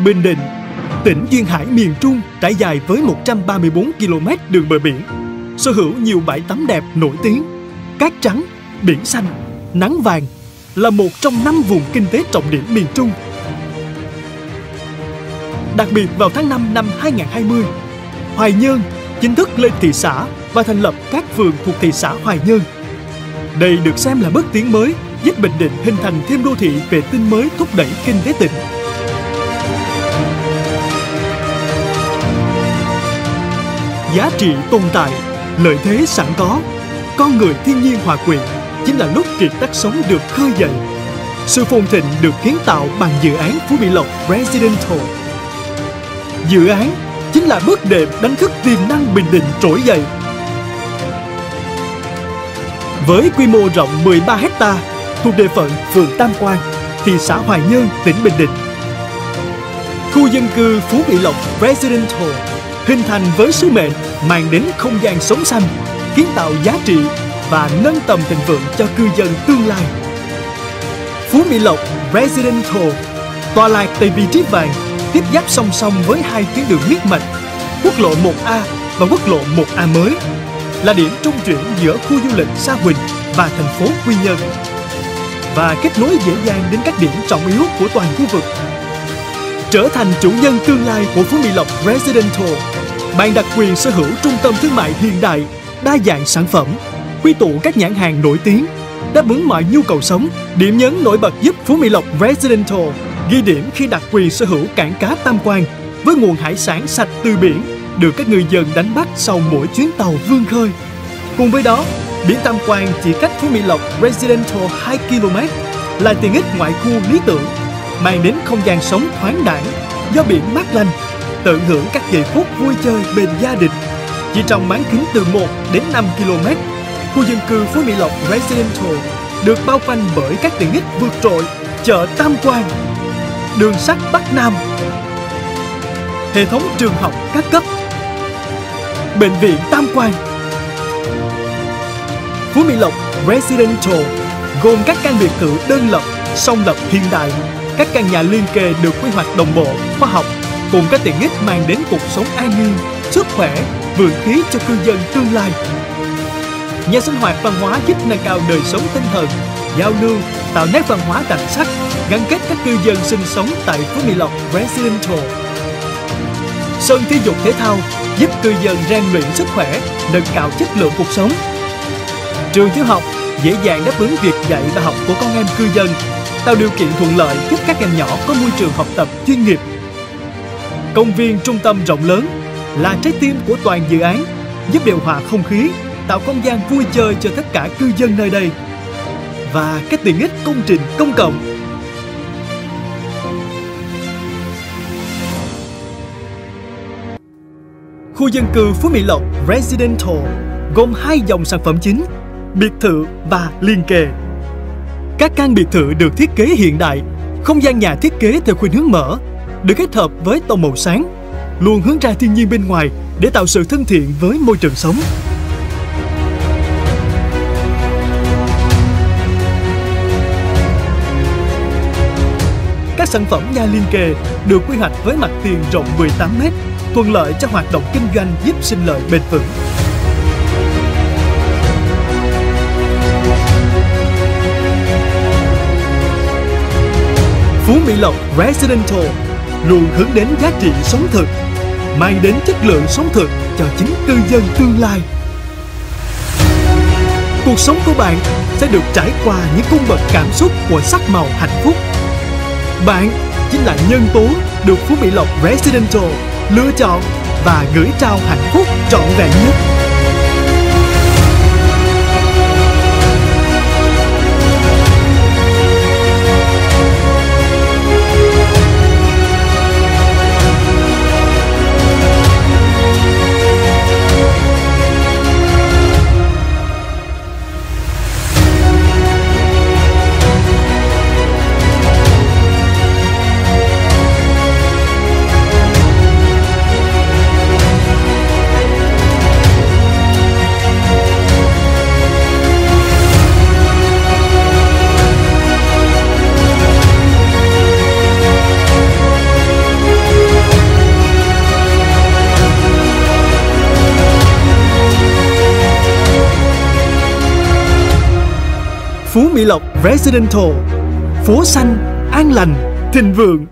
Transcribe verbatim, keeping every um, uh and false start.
Bình Định, tỉnh duyên hải miền Trung trải dài với một trăm ba mươi tư ki lô mét đường bờ biển, sở hữu nhiều bãi tắm đẹp nổi tiếng, cát trắng, biển xanh, nắng vàng, là một trong năm vùng kinh tế trọng điểm miền Trung. Đặc biệt vào tháng năm năm hai nghìn không trăm hai mươi, Hoài Nhơn chính thức lên thị xã và thành lập các phường thuộc thị xã Hoài Nhơn. Đây được xem là bước tiến mới giúp Bình Định hình thành thêm đô thị vệ tinh mới thúc đẩy kinh tế tỉnh. Giá trị tồn tại, lợi thế sẵn có, con người thiên nhiên hòa quyện chính là lúc kiệt tác sống được khơi dậy. Sự phồn thịnh được kiến tạo bằng dự án Phú Mỹ Lộc Residential. Dự án chính là bước đệm đánh thức tiềm năng Bình Định trỗi dậy. Với quy mô rộng mười ba héc ta thuộc địa phận phường Tam Quan, thị xã Hoài Nhơn, tỉnh Bình Định. Khu dân cư Phú Mỹ Lộc Residential hình thành với sứ mệnh mang đến không gian sống xanh, kiến tạo giá trị và nâng tầm thịnh vượng cho cư dân tương lai. Phú Mỹ Lộc Residential tọa lạc tại vị trí vàng, tiếp giáp song song với hai tuyến đường huyết mạch, quốc lộ một A và quốc lộ một A mới, là điểm trung chuyển giữa khu du lịch Sa Huỳnh và thành phố Quy Nhơn, và kết nối dễ dàng đến các điểm trọng yếu của toàn khu vực. Trở thành chủ nhân tương lai của Phú Mỹ Lộc Residential, bạn đặc quyền sở hữu trung tâm thương mại hiện đại, đa dạng sản phẩm, quy tụ các nhãn hàng nổi tiếng, đáp ứng mọi nhu cầu sống. Điểm nhấn nổi bật giúp Phú Mỹ Lộc Residential ghi điểm khi đặc quyền sở hữu cảng cá Tam Quan với nguồn hải sản sạch từ biển được các ngư dân đánh bắt sau mỗi chuyến tàu vươn khơi. Cùng với đó, biển Tam Quan chỉ cách Phú Mỹ Lộc Residential hai ki lô mét, là tiện ích ngoại khu lý tưởng, mang đến không gian sống thoáng đãng do biển mát lành, tận hưởng các giây phút vui chơi bên gia đình. Chỉ trong bán kính từ một đến năm ki lô mét, khu dân cư Phú Mỹ Lộc Residential được bao quanh bởi các tiện ích vượt trội: chợ Tam Quan, đường sắt Bắc Nam, hệ thống trường học các cấp, bệnh viện Tam Quan. Phú Mỹ Lộc Residential gồm các căn biệt thự đơn lập, song lập hiện đại, các căn nhà liên kề được quy hoạch đồng bộ, khoa học, cùng các tiện ích mang đến cuộc sống an yên, sức khỏe, vượng khí cho cư dân tương lai. Nhà sinh hoạt văn hóa giúp nâng cao đời sống tinh thần, giao lưu, tạo nét văn hóa đặc sắc, gắn kết các cư dân sinh sống tại Phú Mỹ Lộc Residential. Sân thể dục thể thao giúp cư dân rèn luyện sức khỏe, nâng cao chất lượng cuộc sống. Trường tiểu học dễ dàng đáp ứng việc dạy và học của con em cư dân, tạo điều kiện thuận lợi giúp các em nhỏ có môi trường học tập chuyên nghiệp. Công viên trung tâm rộng lớn là trái tim của toàn dự án, giúp điều hòa không khí, tạo không gian vui chơi cho tất cả cư dân nơi đây. Và các tiện ích công trình công cộng. Khu dân cư Phú Mỹ Lộc Residential gồm hai dòng sản phẩm chính: biệt thự và liền kề. Các căn biệt thự được thiết kế hiện đại, không gian nhà thiết kế theo khuynh hướng mở, được kết hợp với tông màu sáng, luôn hướng ra thiên nhiên bên ngoài để tạo sự thân thiện với môi trường sống. Các sản phẩm nhà liên kề được quy hoạch với mặt tiền rộng mười tám mét, thuận lợi cho hoạt động kinh doanh giúp sinh lợi bền vững. Phú Mỹ Lộc Residential luôn hướng đến giá trị sống thực, mang đến chất lượng sống thực cho chính cư dân tương lai. Cuộc sống của bạn sẽ được trải qua những cung bậc cảm xúc của sắc màu hạnh phúc. Bạn chính là nhân tố được Phú Mỹ Lộc Residential lựa chọn và gửi trao hạnh phúc trọn vẹn nhất. Phú Mỹ Lộc Residential. Phố xanh, an lành, thịnh vượng.